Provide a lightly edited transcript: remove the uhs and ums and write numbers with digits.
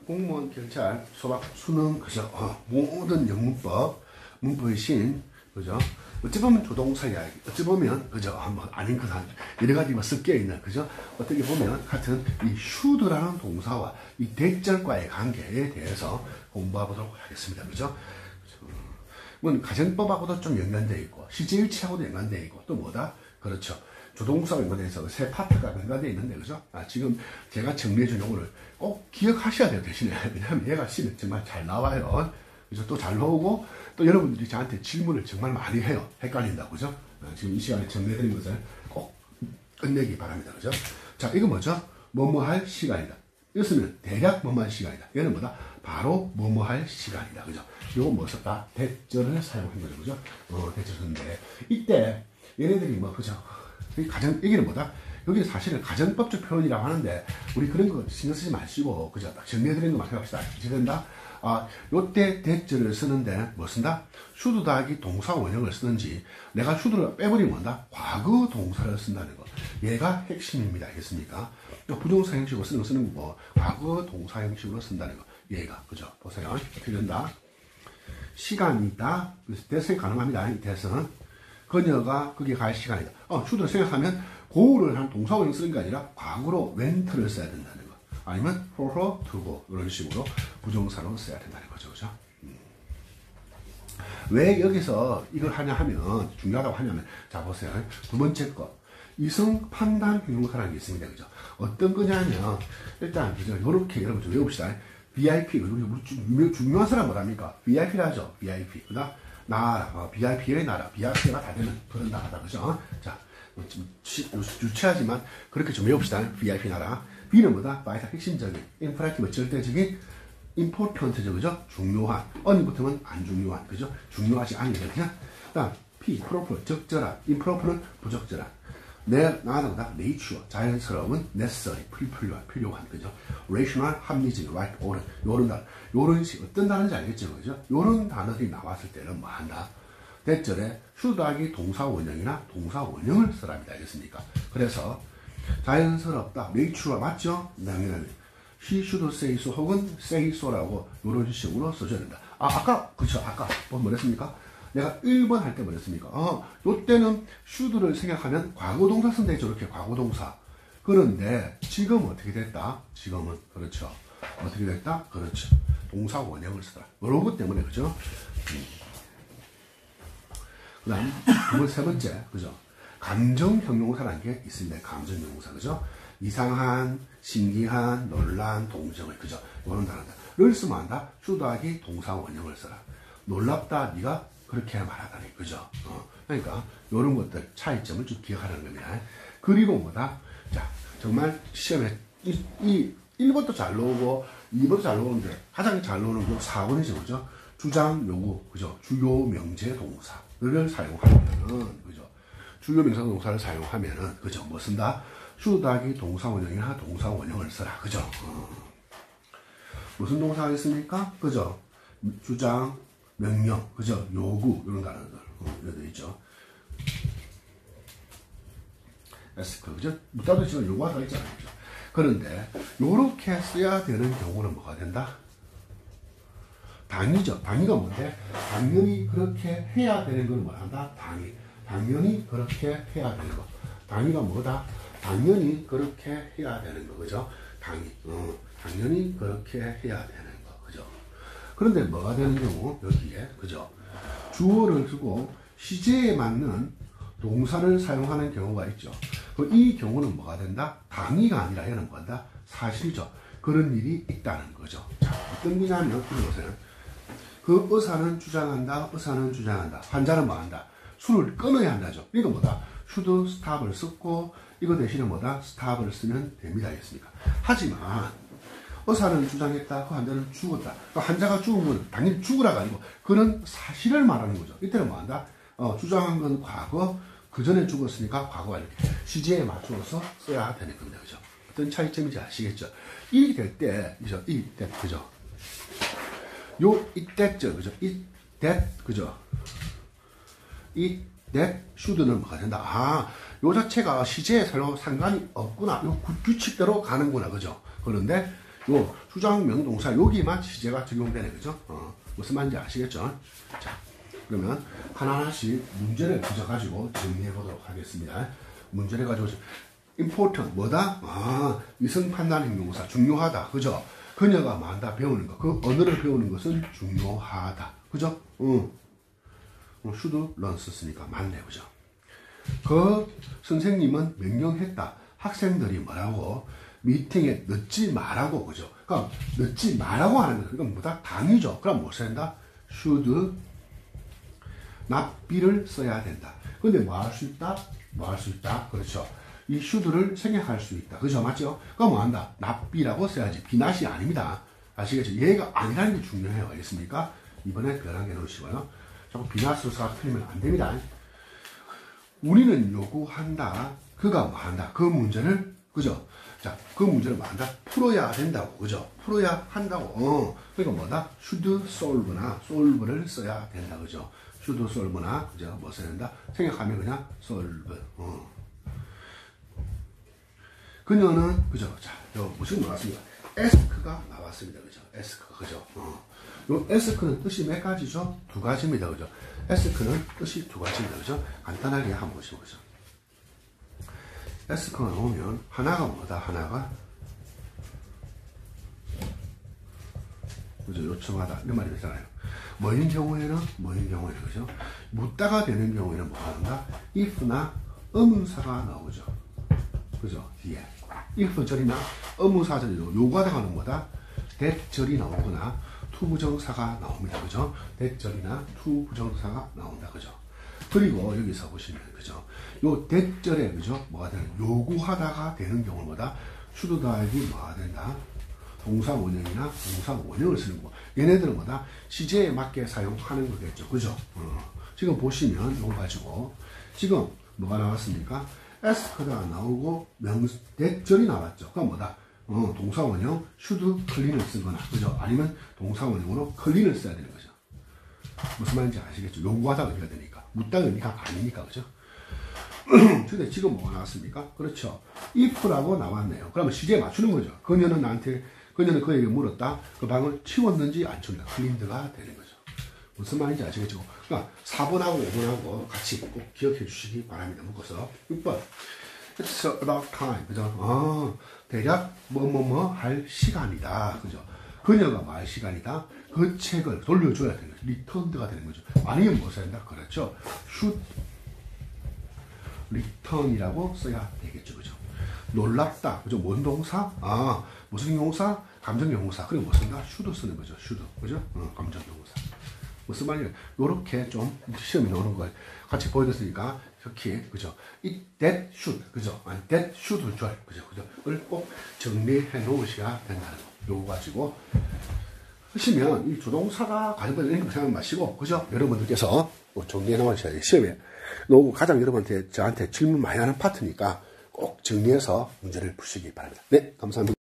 공무원, 경찰, 소방, 수능, 그죠? 모든 영문법, 문법의 신, 그죠? 어찌 보면 조동사야, 어찌 보면, 그죠? 뭐, 아닌 것 한, 여러 가지 뭐 섞여 있는, 그죠? 어떻게 보면, 하여튼, 이 should라는 동사와 이 대절과의 관계에 대해서 공부해보도록 하겠습니다. 그죠? 뭐, 가정법하고도 좀 연관되어 있고, 시제일치하고도 연관되어 있고, 또 뭐다? 그렇죠. 조동사와 연관해서 세 파트가 연관되어 있는데, 그죠? 지금 제가 정리해준 요거를 꼭 기억하셔야 돼요, 대신에. 왜냐면 얘가 시는 정말 잘 나와요. 그래서 또 잘 나오고, 또 여러분들이 저한테 질문을 정말 많이 해요. 헷갈린다고, 그죠? 지금 이 시간에 정리해드린 것을 꼭 끝내기 바랍니다. 그죠? 자, 이거 뭐죠? 뭐뭐 할 시간이다. 이것은 대략 뭐뭐 할 시간이다. 얘는 뭐다? 바로 뭐뭐 할 시간이다. 그죠? 이거 뭐 썼다? 대절을 사용한 거죠. 그죠? 대절 썼는데, 이때 얘네들이 뭐, 그죠? 여기는 뭐다? 여기는 사실은 가정법적 표현이라고 하는데, 우리 그런 거 신경 쓰지 마시고, 그죠? 딱 정리해드리는 것만 생각합시다. 이제 된다? 요때 대절을 쓰는데, 뭐 쓴다? should 더하기 동사 원형을 쓰는지, 내가 should를 빼버리면 뭔다? 과거 동사를 쓴다는 거. 얘가 핵심입니다. 알겠습니까? 부정사 형식으로 쓰는 거고, 과거 동사 형식으로 쓴다는 거. 얘가, 그죠? 보세요. 어떻게 된다? 시간이다. 대성이 가능합니다. 이 대성은. 그녀가 거기에 갈 시간이다. should를 생각하면, go를 한 동사 원형 쓰는 게 아니라, 과거로 went를 써야 된다는 거. 아니면 for her to go 이런 식으로 부정사로 써야 된다는 거죠. 그죠? 왜 여기서 이걸 하냐 하면 중요하다고 하냐면 자 보세요. 두 번째 거 이성 판단 형용사라는 게 있습니다. 그죠? 어떤 거냐면 일단 그죠? 요렇게 여러분 좀 외웁시다. VIP 우리 중요한 사람 뭐랍니까? VIP라죠. VIP. 그다음 나라 VIP의 나라 VIP가 다 되는 그런 나라다. 그죠? 자 유치하지만 그렇게 좀 외웁시다. VIP 나라. B는 뭐다? 바이탈 핵심적인, 임퍼라티브 절대적인, important죠, 그죠? 중요한, 언니부터는 안 중요한, 그죠? 중요하지 않은 게 그냥. 그다음 P, proper, 적절한, improper는 부적절한. 나가다 보다 nature, 자연스러운, necessary, 필요한, 그죠? rational, 합리적인, right, 옳은, 요런 단어. 요런 식, 어떤 단어인지 알겠죠, 그죠? 요런 단어들이 나왔을 때는 뭐 한다? 대절에 should하기 동사 원형이나 동사 원형을 쓰랍니다. 알겠습니까? 그래서 자연스럽다. natural 맞죠? 당연하게. She should say so 혹은 say so라고 이런 식으로 써줘야 된다. 아까 그쵸? 아까 뭐 했습니까? 내가 1번 할 때 뭐랬습니까? 요때는 should를 생각하면 과거동사 쓴다. 저렇게 과거동사. 그런데 지금은 어떻게 됐다? 지금은 그렇죠. 어떻게 됐다? 그렇죠. 동사 원형을 쓰다. 이런 것 때문에 그죠? 그 다음 세 번째 그죠? 감정 형용사라는 게 있습니다. 감정 형용사, 그죠? 이상한, 신기한, 놀란, 동정을, 그죠? 이런 단어를 쓰면 한다. should하기 동사 원형을 써라. 놀랍다, 네가 그렇게 말하다니, 그죠? 그러니까 이런 것들 차이점을 좀 기억하라는 겁니다. 그리고 뭐다? 자, 정말 시험에 이 1번도 잘 나오고 2번도 잘 나오는데 가장 잘 나오는 거 4번이죠, 그죠? 주장, 요구, 그죠? 주요 명제 동사를 사용하면, 그죠? 주요 명사 동사를 사용하면은, 그죠? 뭐 쓴다? should하기 동사 원형이나 동사 원형을 써라. 그죠? 무슨 동사 하겠습니까? 그죠? 주장, 명령, 그죠? 요구, 이런 단어들. 이런 데 있죠. 에스크, 그죠? 묻다도 지금 요구가 더 있잖아요. 그죠? 그런데, 요렇게 써야 되는 경우는 뭐가 된다? 당이죠. 당이가 뭔데? 당연히 그렇게 해야 되는 걸 뭐란다? 당이. 당연히 그렇게 해야 되는 거. 당이가 뭐다? 당연히 그렇게 해야 되는 거. 그죠? 당이. 당연히 그렇게 해야 되는 거. 그죠? 그런데 뭐가 되는 경우? 여기에. 그죠? 주어를 두고 시제에 맞는 동사를 사용하는 경우가 있죠. 이 경우는 뭐가 된다? 당이가 아니라 얘는 뭐다? 사실이죠. 그런 일이 있다는 거죠. 자, 어떤 거냐면, 보세요. 그 의사는 주장한다. 의사는 주장한다. 환자는 뭐 한다? 술을 끊어야 한다죠. 이거 뭐다? should stop을 썼고 이거 대신에 뭐다? stop을 쓰면 됩니다. 알겠습니까? 하지만 의사는 주장했다. 그 환자는 죽었다. 그 환자가 죽은 건 당연히 죽으라가 아니고 그런 사실을 말하는 거죠. 이때는 뭐 한다? 주장한 건 과거, 그 전에 죽었으니까 과거가 이렇게 시제에 맞추어서 써야 되는 겁니다. 그죠? 어떤 차이점인지 아시겠죠? 이렇게 될 때, 그죠? 이때, 그죠? 이때죠, 그죠? 그죠? that should는 뭐가 된다? 요 자체가 시제에 별로 상관이 없구나. 요 규칙대로 가는구나, 그죠? 그런데 요 수장 명동사 여기만 시제가 적용되네. 그죠? 무슨 말인지 아시겠죠? 자, 그러면 하나하나씩 문제를 가지고 정리해 보도록 하겠습니다. 문제를 가지고 important 뭐다? 위성 판단 형용사 중요하다. 그죠? 그녀가 만다 배우는 것. 그 언어를 배우는 것은 중요하다. 그죠? should learn 썼으니까 맞네. 그죠? 그 선생님은 명령했다. 학생들이 뭐라고? 미팅에 늦지 말라고. 그죠? 그럼 늦지 말라고 하는 거. 이건 뭐다? 당이죠. 그럼 뭐 써야 된다? should not be를 써야 된다. 근데 뭐 할 수 있다? 뭐 할 수 있다? 그렇죠. 이 should를 생략할 수 있다. 그죠? 맞죠? 그럼 뭐 한다? not be라고 써야지. be not이 아닙니다. 아시겠죠? 얘가 아니라는 게 중요해요. 알겠습니까? 이번에 변하게 놓으시고요. 자꾸 be not가 틀리면 안 됩니다. 우리는 요구한다. 그가 뭐 한다. 그 문제를, 그죠? 자, 그 문제를 뭐 한다? 풀어야 된다고. 그죠? 풀어야 한다고. 그러니까 뭐다? should solve나 solve를 써야 된다. 그죠? should solve나, 그죠? 뭐 써야 된다? 생각하면 그냥 solve. 그녀는, 그죠? 자, 요 무슨 나왔습니다. ask가 나왔습니다. 그죠? ask, 그죠? 요 ask는 뜻이 몇 가지죠? 두 가지입니다. 그죠? ask는 뜻이 두 가지입니다. 그죠? 간단하게 한번 보시죠. 그죠? ask가 나오면 하나가 뭐다? 하나가 그죠? 요청하다 이런 말이 되잖아요. 뭐인 경우에는 그죠? 묻다가 되는 경우에는 뭐 하는가? if나 의문사가 나오죠. 그죠? 뒤에 if절이나 의문사절이로 요구하다가는 뭐다? 대절이 나오거나 투부정사가 나옵니다. 그죠? 대절이나 투부정사가 나온다. 그죠? 그리고 여기서 보시면, 그죠? 요 대절에, 그죠? 뭐가 되는, 요구하다가 되는 경우는 뭐다? should다이 뭐가 된다? 동사 원형이나 동사 원형을 쓰는 거. 얘네들은 뭐다? 시제에 맞게 사용하는 거겠죠. 그죠? 지금 보시면 이거 가지고, 지금 뭐가 나왔습니까? ask가 나오고, 대절이 나왔죠. 그럼 뭐다? 동사 원형, should clean을 쓰거나, 그죠? 아니면 동사 원형으로 clean을 써야 되는 거죠. 무슨 말인지 아시겠죠? 요구하다가 의미가 되니까. 묻다가 의미가 아니니까, 그죠? 근데 지금 뭐가 나왔습니까? 그렇죠. if라고 나왔네요. 그러면 시제에 맞추는 거죠. 그녀는 그에게 물었다. 그 방을 치웠는지 안 치웠는지 cleaned가 되는 거죠. 무슨 말인지 아시겠죠? 그러니까 4번하고 5번하고 같이 꼭 기억해 주시기 바랍니다. 묶어서. 6번. It's about time. 그죠? 대략 뭐뭐뭐 할 시간이다. 그죠? 그녀가 뭐 할 시간이다. 그 책을 돌려줘야 되는 거죠. returned가 되는 거죠. 아니면 뭐 써야 된다? 그렇죠. should return이라고 써야 되겠죠. 그죠? 놀랍다. 그죠? 뭔 동사? 무슨 용사? 감정 용사. 그리고 뭐 쓴다? should 쓰는 거죠. should. 그죠? 감정 용사. 무슨 말이에요? 요렇게 좀 시험이 나오는 걸 같이 보여줬으니까 이렇게, 그죠? that should, 그죠? 아니, that should 줄, 그죠? 그걸 꼭 정리해 놓으셔야 된다는 거. 요거 가지고 하시면 이 조동사가 가지고 있는 거 생각 마시고, 그죠? 여러분들께서 정리해 놓으셔야 돼요. 시험에. 요거 가장 여러분한테, 저한테 질문 많이 하는 파트니까 꼭 정리해서 문제를 푸시기 바랍니다. 네, 감사합니다.